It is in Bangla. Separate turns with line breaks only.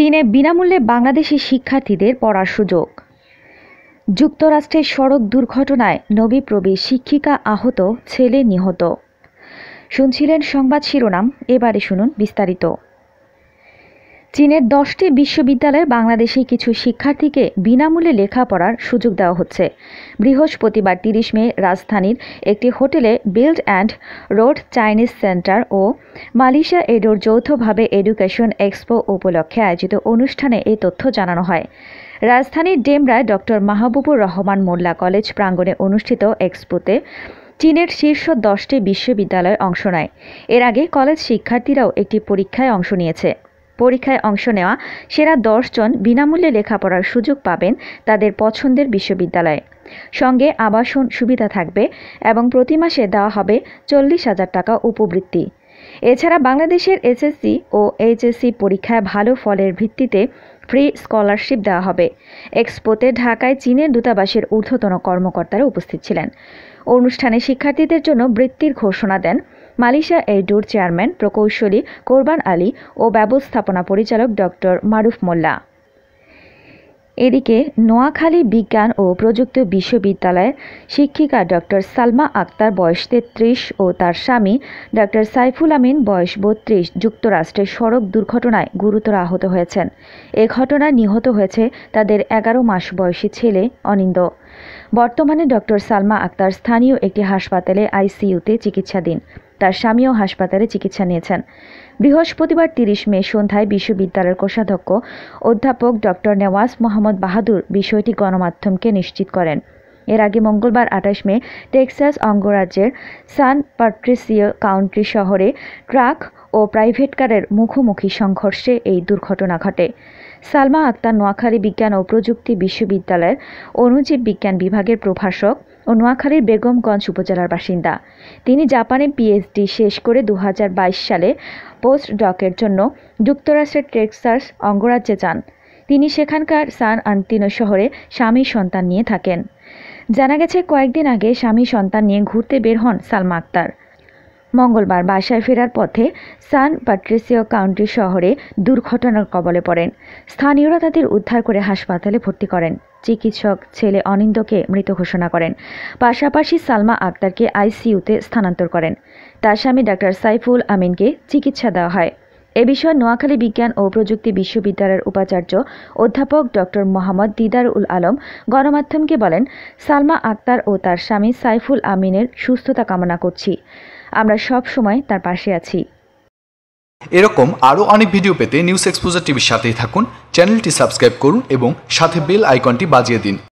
চীনে বিনামূল্যে বাংলাদেশি শিক্ষার্থীদের পড়ার সুযোগ। যুক্তরাষ্ট্রের সড়ক দুর্ঘটনায় নবীপ্রবী শিক্ষিকা আহত, ছেলে নিহত। শুনছিলেন সংবাদ শিরোনাম, এবারে শুনুন বিস্তারিত। চীনের 10টি বিশ্ববিদ্যালয়ে বাংলাদেশি কিছু শিক্ষার্থীকে বিনামূল্যে লেখাপড়ার সুযোগ দেওয়া হচ্ছে। বৃহস্পতিবার 30 মে রাজধানীর একটি হোটেলে Belt and Road Chinese Centre ও মালয়েশিয়া এডোর যৌথভাবে এডুকেশন এক্সপো উপলক্ষে আয়োজিত অনুষ্ঠানে এই তথ্য জানানো হয়। রাজধানীর ডেমরায় ডক্টর মাহবুবুর রহমান মোল্লা কলেজ প্রাঙ্গণে অনুষ্ঠিত এক্সপোতে চীনের শীর্ষ 10টি বিশ্ববিদ্যালয় অংশ নেয়। এর আগে কলেজ শিক্ষার্থীরাও একটি পরীক্ষায় অংশ নিয়েছে। পরীক্ষায় অংশ নেওয়া সেরা 10 জন বিনামূল্যে লেখাপড়ার সুযোগ পাবেন তাদের পছন্দের বিশ্ববিদ্যালয়ে। সঙ্গে আবাসন সুবিধা থাকবে এবং প্রতি মাসে দেওয়া হবে 40,000 টাকা উপবৃত্তি। এছাড়া বাংলাদেশের এসএসসি ও এইচএসসি পরীক্ষায় ভালো ফলের ভিত্তিতে ফ্রি স্কলারশিপ দেওয়া হবে। এক্সপোতে ঢাকায় চীনের দূতাবাসের ঊর্ধ্বতন কর্মকর্তারা উপস্থিত ছিলেন। অনুষ্ঠানে শিক্ষার্থীদের জন্য বৃত্তির ঘোষণা দেন মালয়েশিয়া এডুর চেয়ারম্যান প্রকৌশলী কোরবান আলী ও ব্যবস্থাপনা পরিচালক ডক্টর মারুফ মোল্লা। এদিকে নোয়াখালী বিজ্ঞান ও প্রযুক্তি বিশ্ববিদ্যালয়ের শিক্ষিকা ডক্টর সালমা আক্তার বয়স 33 ও তার স্বামী ডক্টর সাইফুল আমিন বয়স 32 যুক্তরাষ্ট্রের সড়ক দুর্ঘটনায় গুরুতর আহত হয়েছেন। এ ঘটনায় নিহত হয়েছে তাদের 11 মাস বয়সী ছেলে অনিন্দ। বর্তমানে ডক্টর সালমা আক্তার স্থানীয় একটি হাসপাতালে আইসিইউতে চিকিৎসাধীন। তার স্বামীও হাসপাতালে চিকিৎসা নিয়েছেন। বৃহস্পতিবার 30 মে সন্ধ্যায় বিশ্ববিদ্যালয়ের কোষাধ্যক্ষ অধ্যাপক ডক্টর নেওয়াজ মোহাম্মদ বাহাদুর বিষয়টি গণমাধ্যমকে নিশ্চিত করেন। এর আগে মঙ্গলবার 28 মে টেক্সাস অঙ্গরাজ্যের সান পাট্রিসিও কাউন্টি শহরে ট্রাক ও প্রাইভেট কারের মুখোমুখি সংঘর্ষে এই দুর্ঘটনা ঘটে। সালমা আক্তার নোয়াখালী বিজ্ঞান ও প্রযুক্তি বিশ্ববিদ্যালয়ের অণুজীব বিজ্ঞান বিভাগের প্রভাষক ও নোয়াখালীর বেগমগঞ্জ উপজেলার বাসিন্দা। তিনি জাপানে পিএইচডি শেষ করে 2022 সালে পোস্ট ডকের জন্য যুক্তরাষ্ট্রের টেক্সাস অঙ্গরাজ্যে যান। তিনি সেখানকার সান আন্তিনো শহরে স্বামী সন্তান নিয়ে থাকেন। জানা গেছে কয়েকদিন আগে স্বামী সন্তান নিয়ে ঘুরতে বের হন সালমা আক্তার। মঙ্গলবার বাসায় ফেরার পথে সান পাট্রিসিও কাউন্টি শহরে দুর্ঘটনার কবলে পড়েন। স্থানীয়রা তাদের উদ্ধার করে হাসপাতালে ভর্তি করেন। চিকিৎসক ছেলে অনিন্দকে মৃত ঘোষণা করেন। পাশাপাশি সালমা আক্তারকে আইসিইউতে স্থানান্তর করেন। তার স্বামী ডাক্তার সাইফুল আমিনকে চিকিৎসা দেওয়া হয়। এ বিষয়ে নোয়াখালী বিজ্ঞান ও প্রযুক্তি বিশ্ববিদ্যালয়ের উপাচার্য অধ্যাপক ডক্টর মোহাম্মদ দিদার উল আলম গণমাধ্যমকে বলেন, সালমা আক্তার ও তার স্বামী সাইফুল আমিনের সুস্থতা কামনা করছি। আমরা সব সময় তার পাশে আছি।
এরকম আরও অনেক ভিডিও পেতে নিউজ এক্সপোজার টিভির সাথেই থাকুন। চ্যানেলটি সাবস্ক্রাইব করুন এবং সাথে বেল আইকনটি বাজিয়ে দিন।